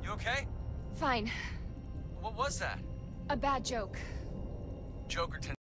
You okay? Fine. What was that? A bad joke. Joker tends